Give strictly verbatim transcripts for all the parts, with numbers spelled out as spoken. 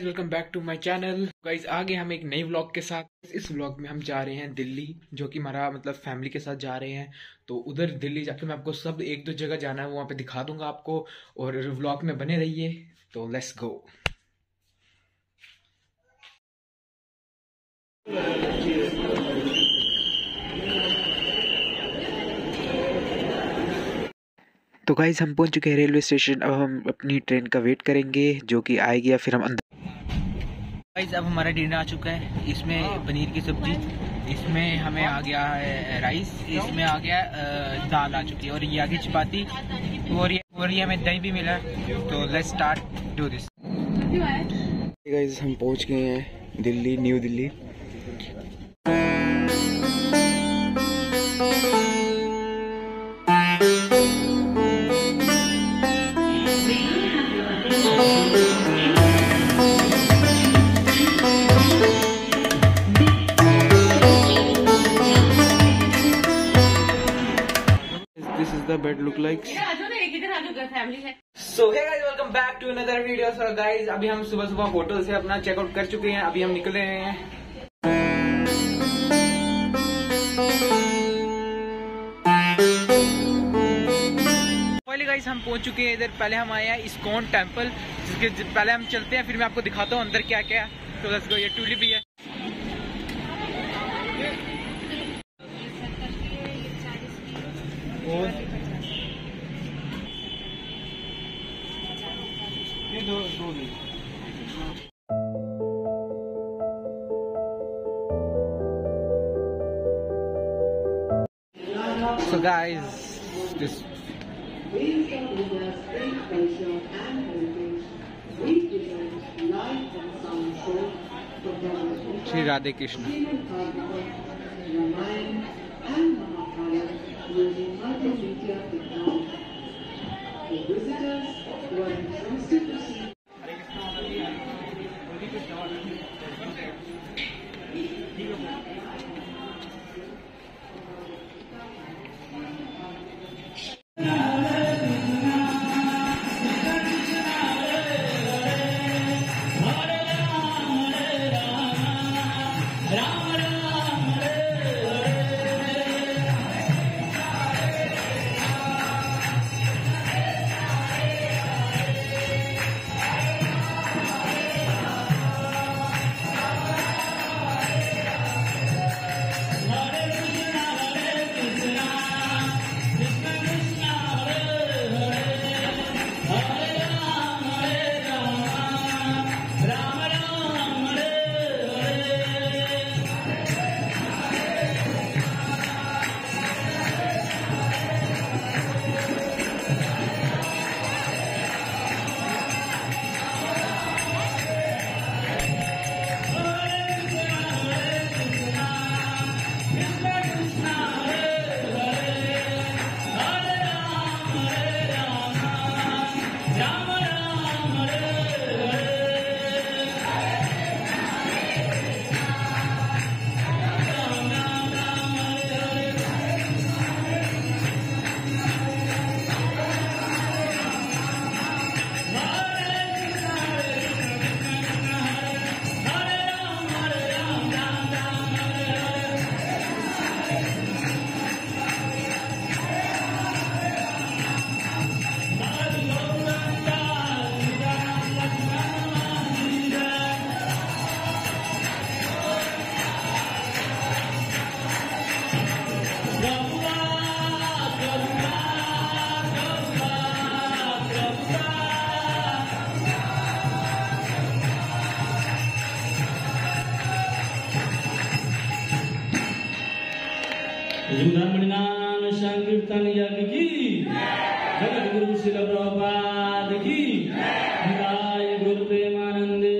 Welcome back to my channel guys. आगे हम एक नई व्लॉग के साथ। इस व्लॉग में हम जा रहे हैं दिल्ली, जो कि हमारा मतलब फैमिली के साथ जा रहे हैं। तो उधर दिल्ली जाके मैं आपको सब एक दो जगह जाना है वहाँ पे दिखा दूंगा आपको, और व्लॉग में बने रहिए। तो लेट्स गो। तो गाइज हम पहुंच चुके हैं रेलवे स्टेशन। अब हम अपनी ट्रेन का वेट करेंगे जो कि आएगी, या फिर हम अंदर। गाइस अब हमारा डिनर आ चुका है। इसमें पनीर की सब्जी, इसमें हमें आ गया है राइस, इसमें आ गया दाल आ चुकी है, और ये आ गई चपाती, और ये और ये हमें दही भी मिला। तो let's start do this. Guys हम पहुंच गए हैं Delhi, New Delhi. This is the bed look like. So hey guys, welcome back to another video. So guys, अभी हम सुबह सुबह होटल से अपना चेकआउट कर चुके हैं। अभी हम निकल रहे हैं। पहले गाइस हम पहुंच चुके हैं इधर। पहले हम आए हैं इस्कॉन टेम्पल, जिसके पहले हम चलते हैं, फिर मैं आपको दिखाता हूँ अंदर क्या क्या है। तो लेट्स गो। ये टूलिप भी है। और ये दो दो नहीं। So guys, this Shri Radhe Krishna. मणिनाम संकीर्तन यज्ञ की जगत गुरु शिल प्रभुपाद की। गुरु प्रेमानंदे।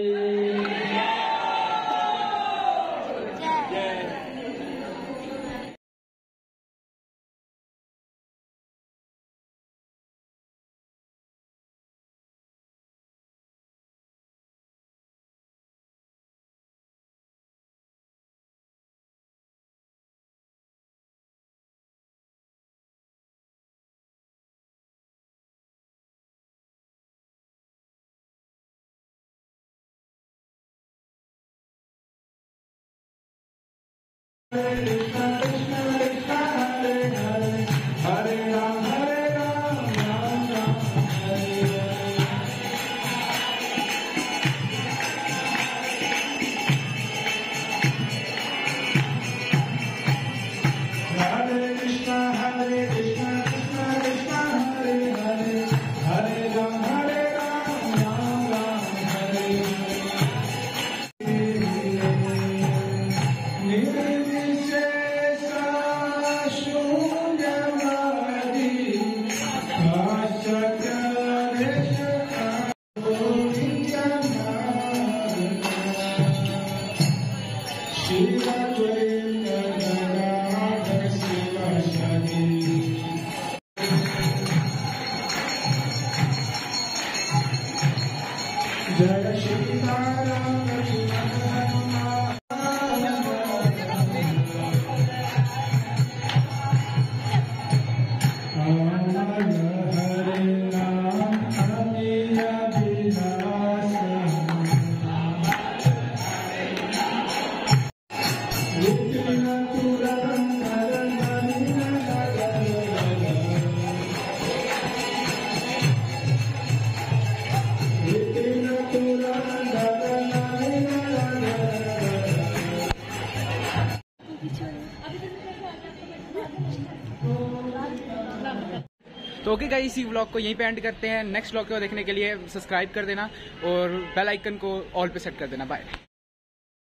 जय श्री राम तो ओके गाइस, इसी व्लॉग को यहीं पे एंड करते हैं। नेक्स्ट व्लॉग को देखने के लिए सब्सक्राइब कर देना और बेल आइकन को ऑल पे सेट कर देना।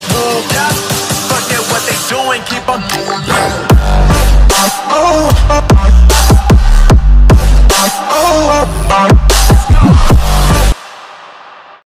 बाय।